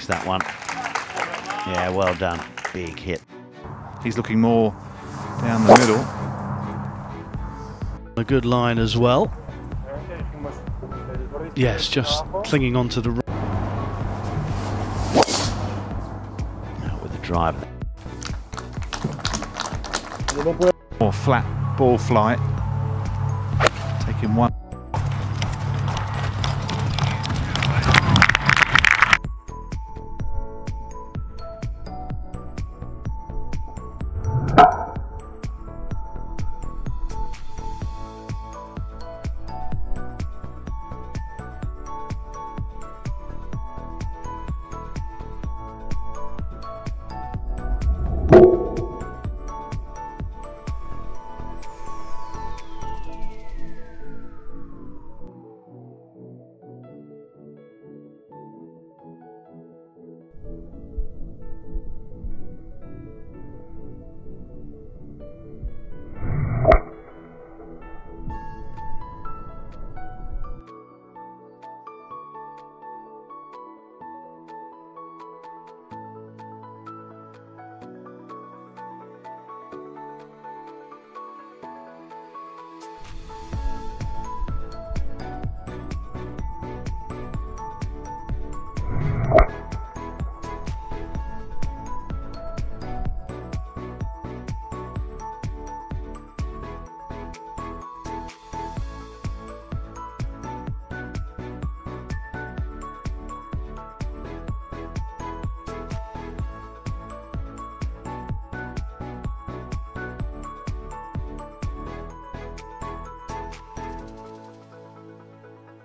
that one. Yeah, well done. Big hit. He's looking more down the middle. A good line as well. Yes, just clinging onto the right. Now with the drive. More flat ball flight. Taking one.